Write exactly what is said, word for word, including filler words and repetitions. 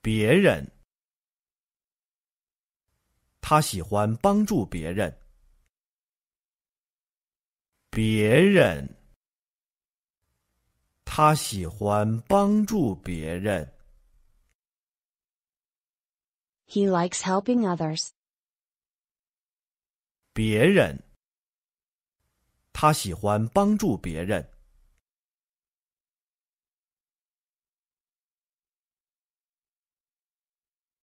别人，他喜欢帮助别人。别人，他喜欢帮助别人。 He likes helping others. 别人，他喜欢帮助别人。